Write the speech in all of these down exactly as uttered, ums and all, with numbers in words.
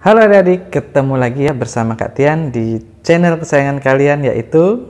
Halo adik-adik, ketemu lagi ya bersama Kak Tian di channel kesayangan kalian yaitu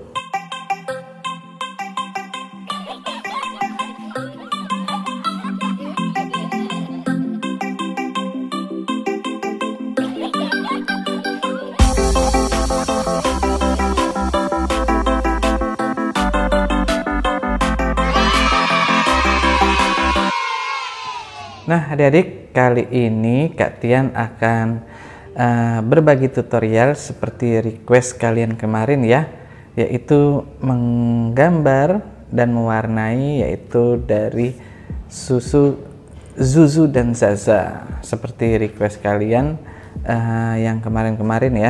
Nah adik-adik, kali ini Kak Tian akan uh, berbagi tutorial seperti request kalian kemarin ya, yaitu menggambar dan mewarnai, yaitu dari susu Zuzu dan Zaza seperti request kalian uh, yang kemarin-kemarin ya.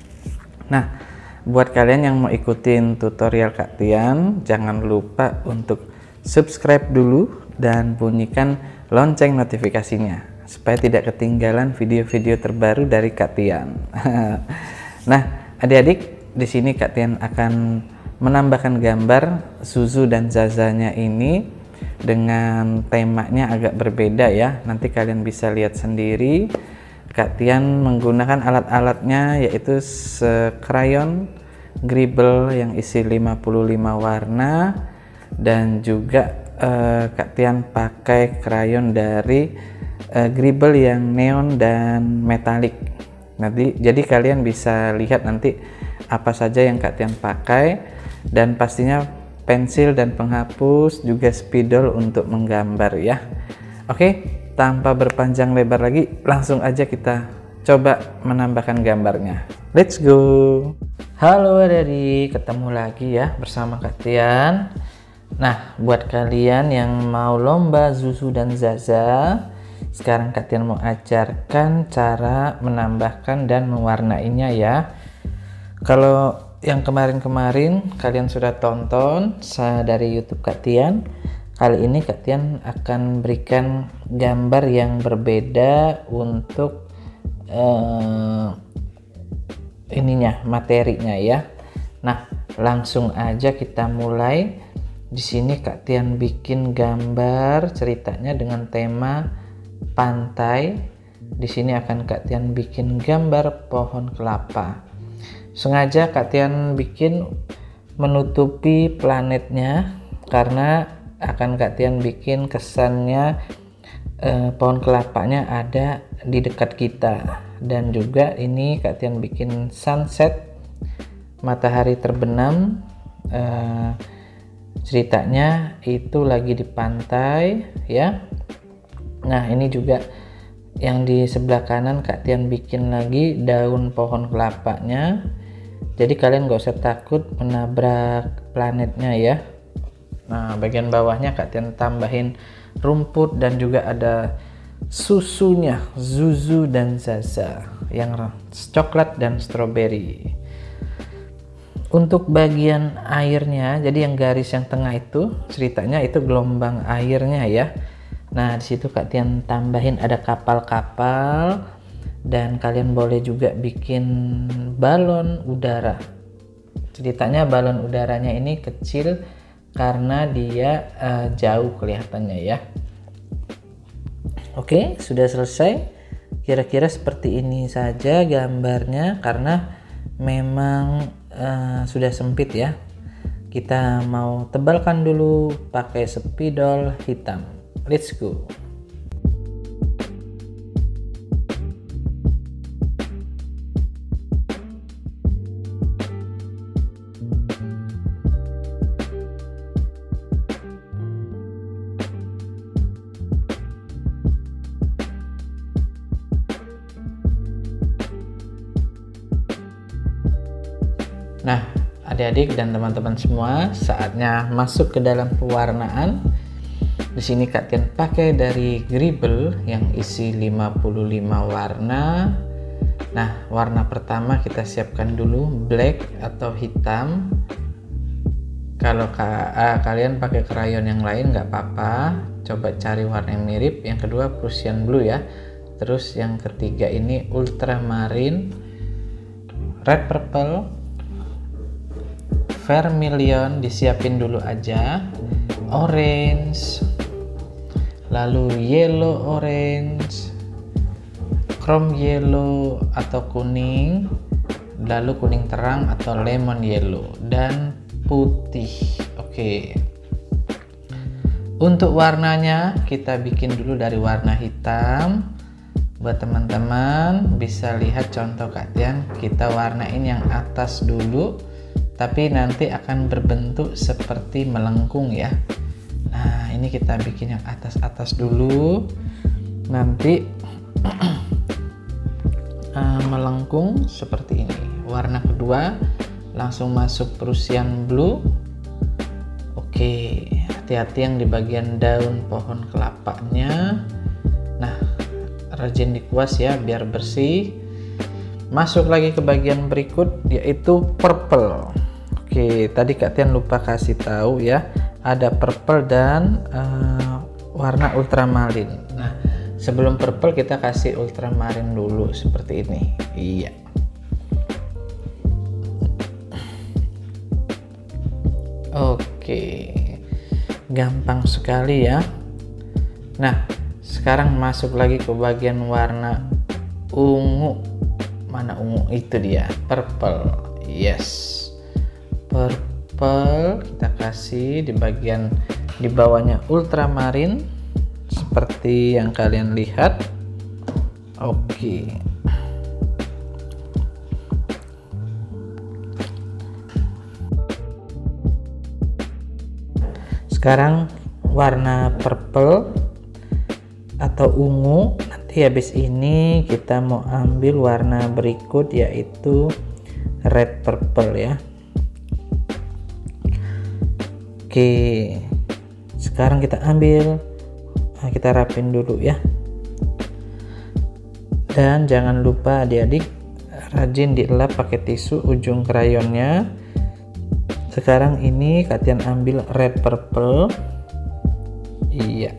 Nah buat kalian yang mau ikutin tutorial Kak Tian, jangan lupa untuk subscribe dulu dan bunyikan lonceng notifikasinya supaya tidak ketinggalan video-video terbaru dari Kak Tian. Nah, adik-adik, di sini Kak Tian akan menambahkan gambar Zuzu dan Zazanya ini dengan temanya agak berbeda ya. Nanti kalian bisa lihat sendiri. Kak Tian menggunakan alat-alatnya yaitu krayon Gribble yang isi lima puluh lima warna dan juga Uh, Kak Tian pakai krayon dari uh, Gribble yang neon dan metalik. Nanti jadi kalian bisa lihat nanti apa saja yang Kak Tian pakai, dan pastinya pensil dan penghapus juga spidol untuk menggambar ya. Oke, tanpa berpanjang lebar lagi, langsung aja kita coba menambahkan gambarnya. Let's go. Halo adik-adik, ketemu lagi ya bersama Kak Tian. Nah, buat kalian yang mau lomba Zuzu dan Zaza, sekarang Kak Tian mau ajarkan cara menambahkan dan mewarnainya ya. Kalau yang kemarin-kemarin kalian sudah tonton dari YouTube Kak Tian, kali ini Kak Tian akan berikan gambar yang berbeda untuk uh, ininya, materinya ya. Nah, langsung aja kita mulai. Di sini Kak Tian bikin gambar ceritanya dengan tema pantai. Di sini akan Kak Tian bikin gambar pohon kelapa. Sengaja Kak Tian bikin menutupi planetnya karena akan Kak Tian bikin kesannya eh, pohon kelapanya ada di dekat kita. Dan juga ini Kak Tian bikin sunset, matahari terbenam. Eh, ceritanya itu lagi di pantai ya. Nah ini juga yang di sebelah kanan Kak Tian bikin lagi daun pohon kelapanya, jadi kalian gak usah takut menabrak planetnya ya. Nah bagian bawahnya Kak Tian tambahin rumput dan juga ada susunya Zuzu dan Zaza yang coklat dan stroberi. Untuk bagian airnya, jadi yang garis yang tengah itu ceritanya itu gelombang airnya ya. Nah di situ Kak Tian tambahin ada kapal-kapal, dan kalian boleh juga bikin balon udara. Ceritanya balon udaranya ini kecil karena dia uh, jauh kelihatannya ya. Oke, sudah selesai. Kira-kira seperti ini saja gambarnya karena memang Uh, sudah sempit ya. Kita mau tebalkan dulu pakai spidol hitam. Let's go. Nah, adik-adik dan teman-teman semua, saatnya masuk ke dalam pewarnaan. Di sini Kak Tian pakai dari Gribble yang isi lima puluh lima warna. Nah, warna pertama kita siapkan dulu black atau hitam. Kalau ka ah, kalian pakai krayon yang lain nggak apa-apa, coba cari warna yang mirip. Yang kedua Prussian blue ya. Terus yang ketiga ini ultramarine, red purple, vermilion disiapin dulu aja, orange, lalu yellow orange, chrome yellow atau kuning, lalu kuning terang atau lemon yellow, dan putih. Oke, untuk warnanya kita bikin dulu dari warna hitam. Buat teman-teman bisa lihat contoh Kak Tian, kita warnain yang atas dulu, tapi nanti akan berbentuk seperti melengkung ya. Nah, ini kita bikin yang atas-atas dulu, nanti uh, melengkung seperti ini. Warna kedua langsung masuk Prussian blue. Oke, hati-hati yang di bagian daun pohon kelapanya. Nah, rajin dikuas ya biar bersih. Masuk lagi ke bagian berikut yaitu purple. Oke, tadi Kak Tian lupa kasih tahu ya, ada purple dan uh, warna ultramarine. Nah, sebelum purple kita kasih ultramarine dulu seperti ini. Iya. Oke, gampang sekali ya. Nah, sekarang masuk lagi ke bagian warna ungu. Mana ungu? Itu dia, purple. Yes, purple kita kasih di bagian di bawahnya ultramarine seperti yang kalian lihat. Oke, sekarang warna purple atau ungu. Nanti habis ini kita mau ambil warna berikut yaitu red purple ya. Oke, sekarang kita ambil, nah, kita rapin dulu ya. Dan jangan lupa adik-adik rajin dielap pakai tisu ujung krayonnya. Sekarang ini Kak Tian ambil red purple. Iya.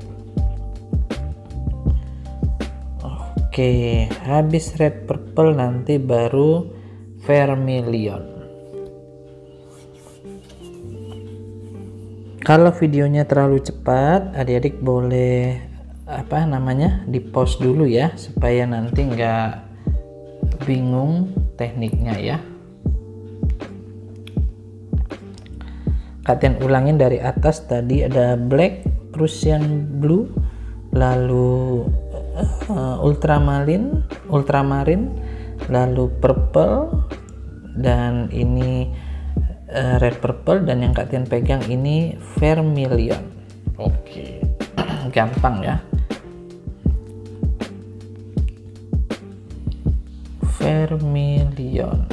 Oke, habis red purple nanti baru vermilion. Kalau videonya terlalu cepat, adik-adik boleh apa namanya di pause dulu ya, supaya nanti nggak bingung tekniknya ya. Kak Tian ulangin dari atas, tadi ada black, Prussian blue, lalu uh, ultramarine, ultramarine, lalu purple, dan ini uh, red purple, dan yang Kak Tian pegang ini vermilion. Oke, gampang ya. Vermilion.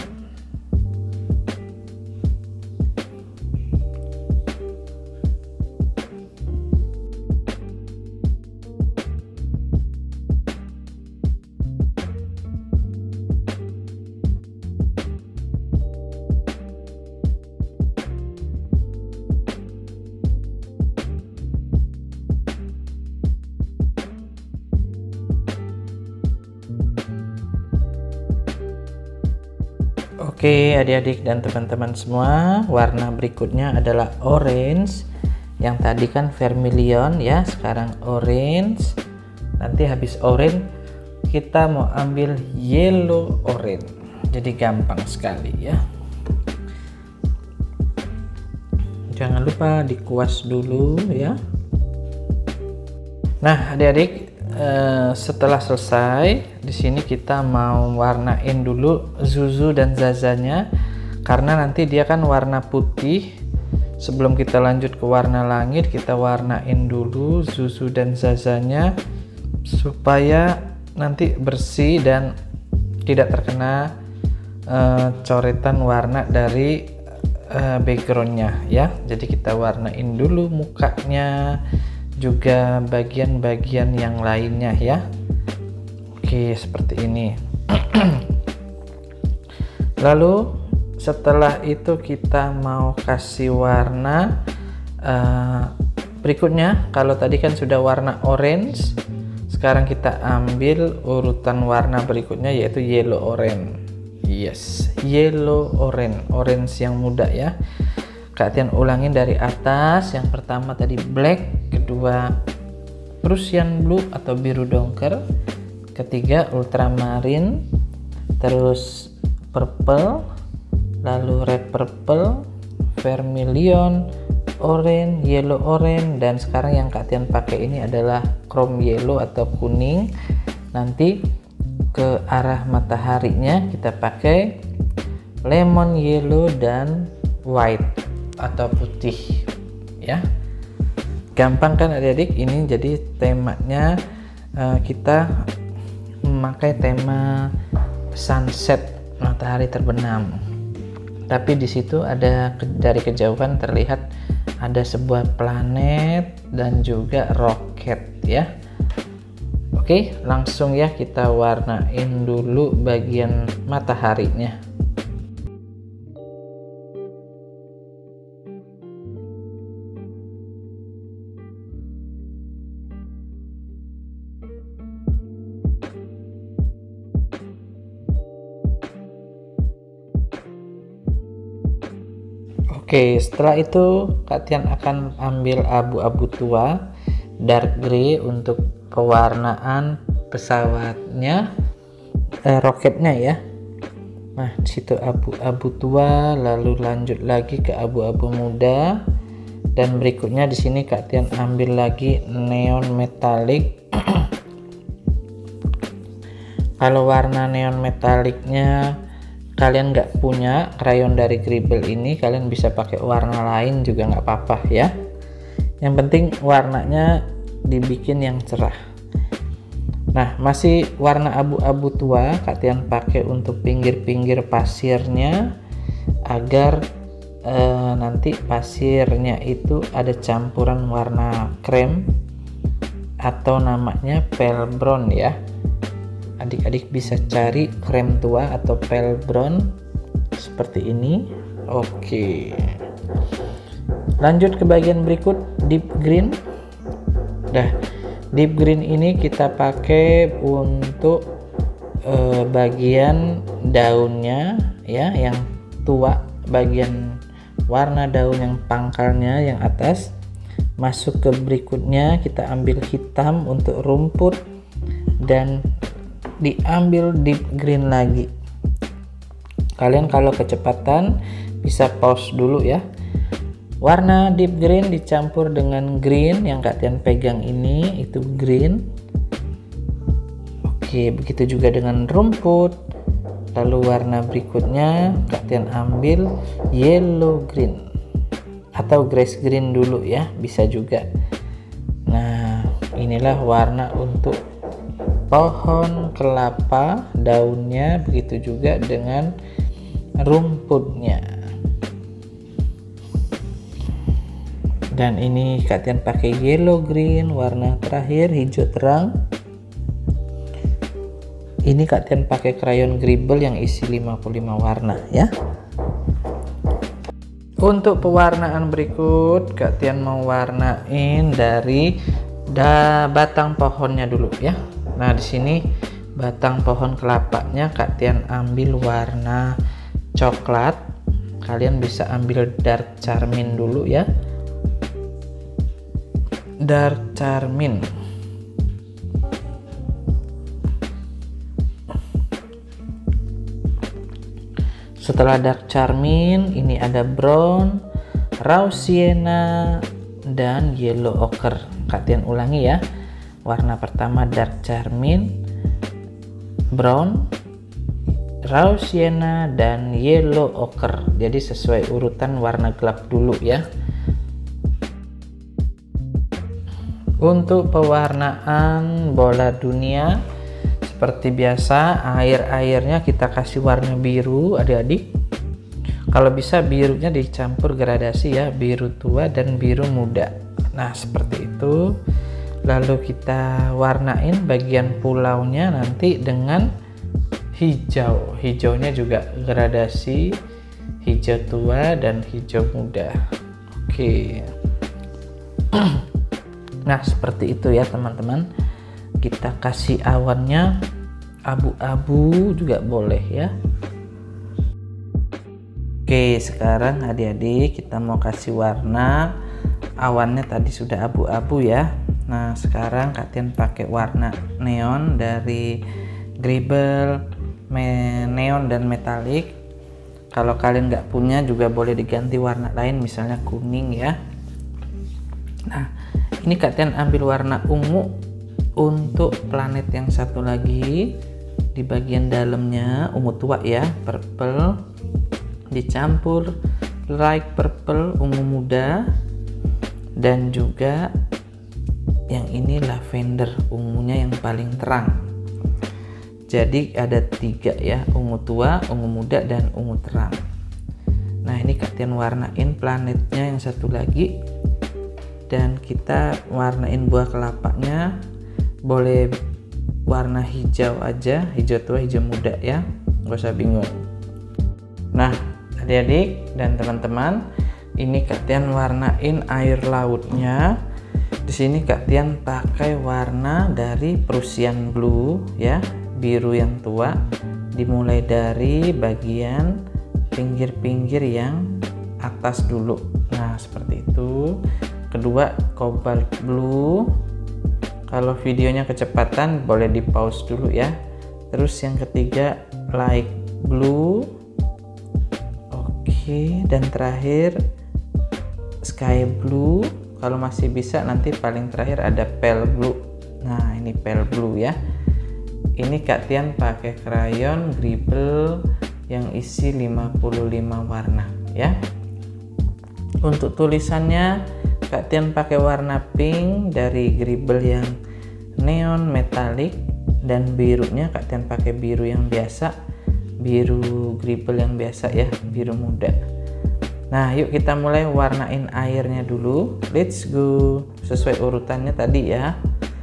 Oke adik-adik dan teman-teman semua, warna berikutnya adalah orange. Yang tadi kan vermilion ya, sekarang orange. Nanti habis orange kita mau ambil yellow orange. Jadi gampang sekali ya. Jangan lupa dikuas dulu ya. Nah adik-adik, Uh, setelah selesai di sini kita mau warnain dulu Zuzu dan Zazanya, karena nanti dia kan warna putih. Sebelum kita lanjut ke warna langit, kita warnain dulu Zuzu dan Zazanya supaya nanti bersih dan tidak terkena uh, coretan warna dari uh, backgroundnya ya. Jadi kita warnain dulu mukanya, juga bagian-bagian yang lainnya ya. Oke, seperti ini. Lalu setelah itu kita mau kasih warna uh, berikutnya. Kalau tadi kan sudah warna orange, sekarang kita ambil urutan warna berikutnya yaitu yellow orange. Yes, yellow orange, orange yang muda ya. Kak Tian ulangin dari atas. Yang pertama tadi black, kedua Prussian blue atau biru dongker, ketiga ultramarine, terus purple, lalu red purple, vermilion, orange, yellow orange, dan sekarang yang Kak Tian pakai ini adalah chrome yellow atau kuning. Nanti ke arah mataharinya kita pakai lemon yellow dan white atau putih ya. Gampang kan adik-adik? Ini jadi temanya uh, kita memakai tema sunset, matahari terbenam. Tapi di situ ada dari kejauhan terlihat ada sebuah planet dan juga roket ya. Oke, langsung ya kita warnain dulu bagian mataharinya. Oke, setelah itu Kak Tian akan ambil abu-abu tua, dark gray untuk pewarnaan pesawatnya, eh, roketnya ya. Nah, di situ abu-abu tua, lalu lanjut lagi ke abu-abu muda, dan berikutnya di sini Kak Tian ambil lagi neon metalik. Kalau warna neon metaliknya kalian nggak punya krayon dari Greeble ini, kalian bisa pakai warna lain juga nggak apa-apa ya. Yang penting warnanya dibikin yang cerah. Nah, masih warna abu-abu tua Kak Tian pakai untuk pinggir-pinggir pasirnya agar eh, nanti pasirnya itu ada campuran warna krem atau namanya pale brown ya. Adik-adik bisa cari krem tua atau pale brown seperti ini. Oke, lanjut ke bagian berikut, deep green. Dah, deep green ini kita pakai untuk eh, bagian daunnya ya, yang tua, bagian warna daun yang pangkalnya yang atas. Masuk ke berikutnya kita ambil hitam untuk rumput dan diambil deep green lagi. Kalian kalau kecepatan bisa pause dulu ya. Warna deep green dicampur dengan green yang Kak Tian pegang ini, itu green. Oke, begitu juga dengan rumput. Lalu warna berikutnya Kak Tian ambil yellow green atau grass green dulu ya, bisa juga. Nah, inilah warna untuk pohon kelapa, daunnya, begitu juga dengan rumputnya. Dan ini Kak Tian pakai yellow green, warna terakhir hijau terang. Ini Kak Tian pakai krayon Greeble yang isi lima puluh lima warna ya. Untuk pewarnaan berikut Kak Tian mau warnain dari da batang pohonnya dulu ya. Nah, di sini batang pohon kelapanya Kak Tian ambil warna coklat. Kalian bisa ambil dark carmine dulu ya. Dark carmine. Setelah dark carmine, ini ada brown, raw sienna, dan yellow ochre. Kak Tian ulangi ya. Warna pertama dark carmine, brown, raw sienna, dan yellow ochre. Jadi sesuai urutan warna gelap dulu ya. Untuk pewarnaan bola dunia, seperti biasa air-airnya kita kasih warna biru adik-adik. Kalau bisa birunya dicampur gradasi ya, biru tua dan biru muda. Nah, seperti itu. Lalu kita warnain bagian pulaunya nanti dengan hijau. Hijaunya juga gradasi hijau tua dan hijau muda. Oke. Nah, seperti itu ya teman-teman. Kita kasih awannya abu-abu juga boleh ya. Oke, sekarang adik-adik kita mau kasih warna. Awannya tadi sudah abu-abu ya. Nah sekarang Kak Tian pakai warna neon dari Greeble, neon dan metalik. Kalau kalian nggak punya juga boleh diganti warna lain, misalnya kuning ya. Nah ini Kak Tian ambil warna ungu untuk planet yang satu lagi. Di bagian dalamnya ungu tua ya, purple dicampur light purple, ungu muda, dan juga yang ini lavender, ungunya yang paling terang. Jadi ada tiga ya, ungu tua, ungu muda, dan ungu terang. Nah ini Kak Tian warnain planetnya yang satu lagi, dan kita warnain buah kelapanya boleh warna hijau aja, hijau tua, hijau muda ya, nggak usah bingung. Nah adik-adik dan teman-teman, ini Kak Tian warnain air lautnya. Di sini Kak Tian pakai warna dari Prussian blue ya, biru yang tua, dimulai dari bagian pinggir-pinggir yang atas dulu. Nah seperti itu. Kedua cobalt blue. Kalau videonya kecepatan boleh di pause dulu ya. Terus yang ketiga light blue. Oke, dan terakhir sky blue. Kalau masih bisa nanti paling terakhir ada pale blue. Nah ini pale blue ya. Ini Kak Tian pakai krayon Greeble yang isi lima puluh lima warna ya. Untuk tulisannya Kak Tian pakai warna pink dari Greeble yang neon metalik, dan birunya Kak Tian pakai biru yang biasa, biru Greeble yang biasa ya, biru muda. Nah yuk kita mulai warnain airnya dulu. Let's go, sesuai urutannya tadi ya.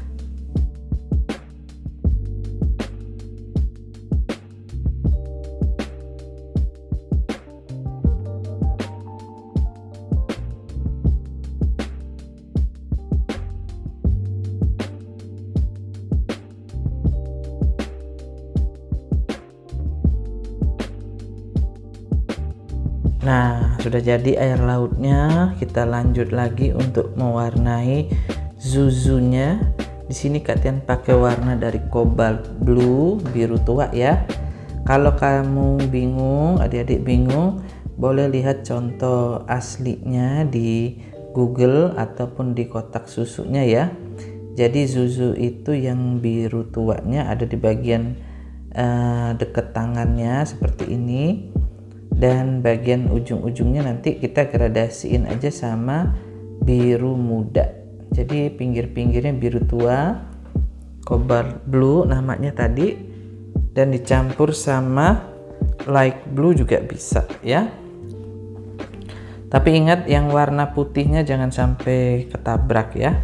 Nah sudah jadi air lautnya, kita lanjut lagi untuk mewarnai zuzunya. Di sini Kak Tian pakai warna dari cobalt blue, biru tua ya. Kalau kamu bingung, adik-adik bingung, boleh lihat contoh aslinya di Google ataupun di kotak susunya ya. Jadi zuzu itu yang biru tuanya ada di bagian uh, dekat tangannya seperti ini. Dan bagian ujung-ujungnya nanti kita gradasiin aja sama biru muda. Jadi pinggir-pinggirnya biru tua, cobalt blue namanya tadi, dan dicampur sama light blue juga bisa ya. Tapi ingat yang warna putihnya jangan sampai ketabrak ya.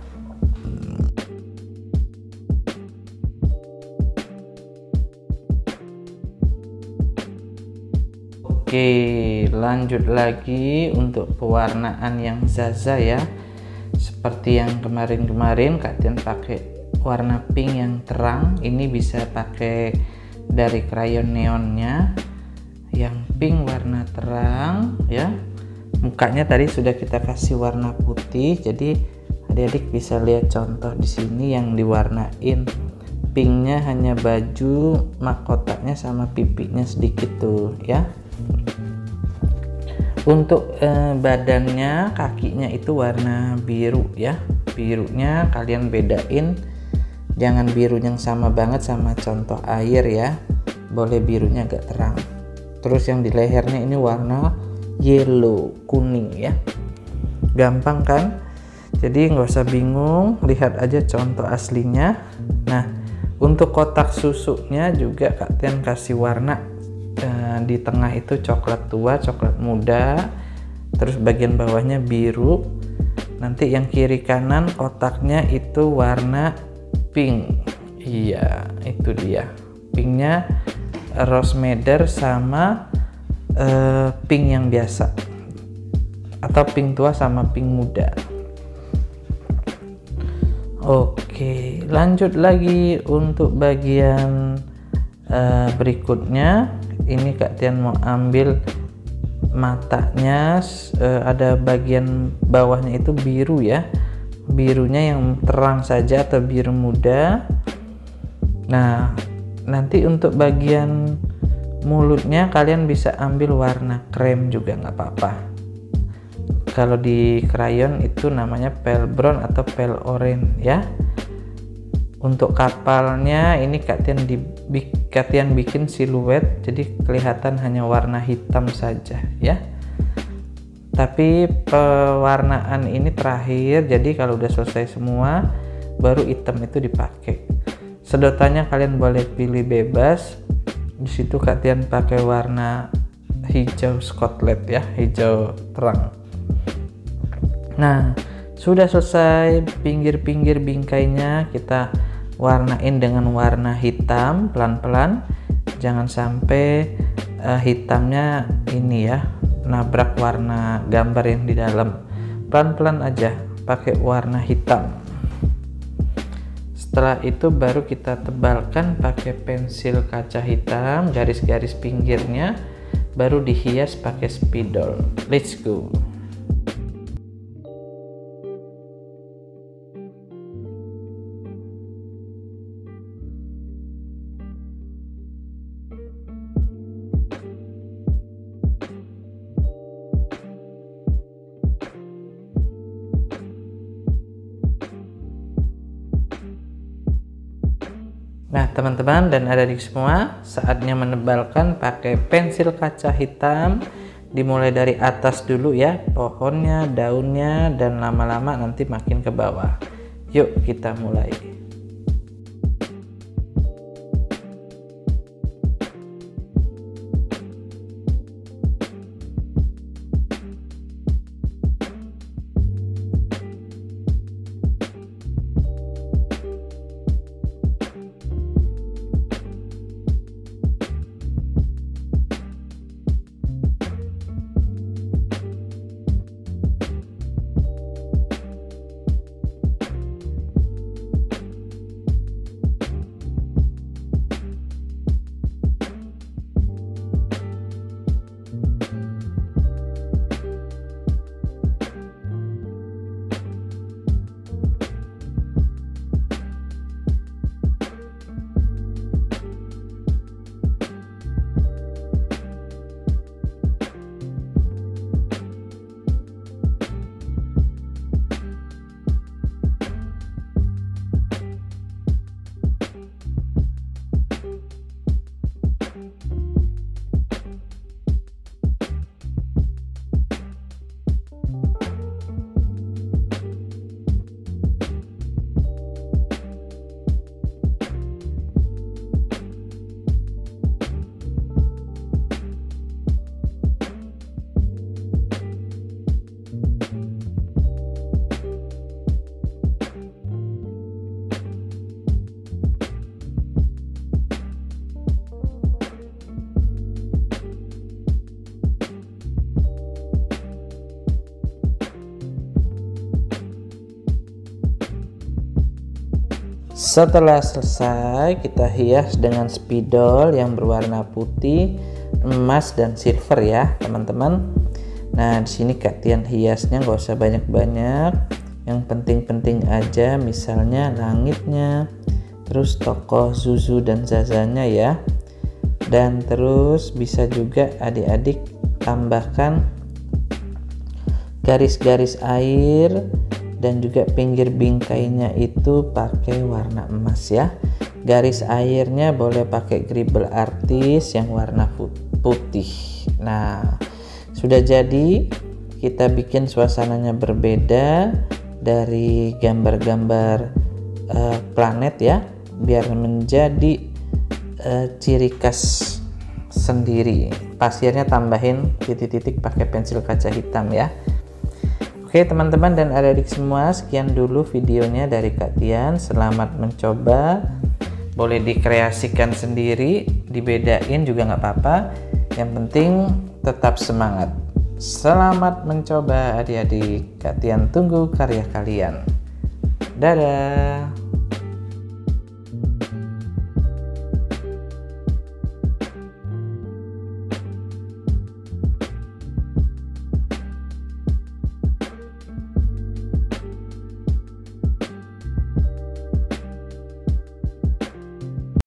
Oke, lanjut lagi untuk pewarnaan yang Zaza ya. Seperti yang kemarin-kemarin Kak Tian pakai warna pink yang terang. Ini bisa pakai dari krayon neonnya yang pink warna terang ya. Mukanya tadi sudah kita kasih warna putih, jadi adik-adik bisa lihat contoh di sini yang diwarnain pinknya hanya baju mahkotanya sama pipinya sedikit tuh ya. Untuk eh, badannya, kakinya itu warna biru ya. Birunya kalian bedain, jangan biru yang sama banget sama contoh air ya, boleh birunya agak terang. Terus yang di lehernya ini warna yellow, kuning ya. Gampang kan? Jadi nggak usah bingung, lihat aja contoh aslinya. Nah untuk kotak susunya juga Kak Tian kasih warna di tengah itu coklat tua, coklat muda, terus bagian bawahnya biru. Nanti yang kiri kanan kotaknya itu warna pink. Iya, itu dia. Pinknya rose madder sama uh, pink yang biasa, atau pink tua sama pink muda. Oke, lanjut lagi untuk bagian uh, berikutnya. Ini Kak Tian mau ambil matanya, uh, ada bagian bawahnya itu biru ya, birunya yang terang saja atau biru muda. Nah, nanti untuk bagian mulutnya kalian bisa ambil warna krem juga nggak apa-apa. Kalau di krayon itu namanya pale brown atau pale orange ya. Untuk kapalnya ini Kak-Tian di Kak-Tian bikin siluet, jadi kelihatan hanya warna hitam saja ya. Tapi pewarnaan ini terakhir, jadi kalau udah selesai semua baru hitam itu dipakai. Sedotannya kalian boleh pilih bebas. Di situ Kak-Tian pakai warna hijau Scotland ya, hijau terang. Nah, sudah selesai pinggir-pinggir bingkainya kita warnain dengan warna hitam pelan-pelan. Jangan sampai uh, hitamnya ini ya nabrak warna gambar yang di dalam. Pelan-pelan aja pakai warna hitam. Setelah itu baru kita tebalkan pakai pensil kaca hitam, garis-garis pinggirnya, baru dihias pakai spidol. Let's go. Nah teman-teman dan adik-adik semua, saatnya menebalkan pakai pensil kaca hitam. Dimulai dari atas dulu ya, pohonnya, daunnya, dan lama-lama nanti makin ke bawah. Yuk kita mulai. Setelah selesai, kita hias dengan spidol yang berwarna putih, emas, dan silver ya teman-teman. Nah di sini Kak-Tian hiasnya nggak usah banyak-banyak, yang penting-penting aja, misalnya langitnya, terus tokoh Zuzu dan Zazanya ya. Dan terus bisa juga adik-adik tambahkan garis-garis air, dan juga pinggir bingkainya itu pakai warna emas ya. Garis airnya boleh pakai Gribble Artist yang warna putih. Nah sudah jadi, kita bikin suasananya berbeda dari gambar-gambar uh, planet ya, biar menjadi uh, ciri khas sendiri. Pasirnya tambahin titik-titik pakai pensil kaca hitam ya. Oke teman-teman dan adik-adik semua, sekian dulu videonya dari Kak-Tian. Selamat mencoba, boleh dikreasikan sendiri, dibedain juga nggak apa-apa, yang penting tetap semangat. Selamat mencoba adik-adik, Kak-Tian tunggu karya kalian. Dadah.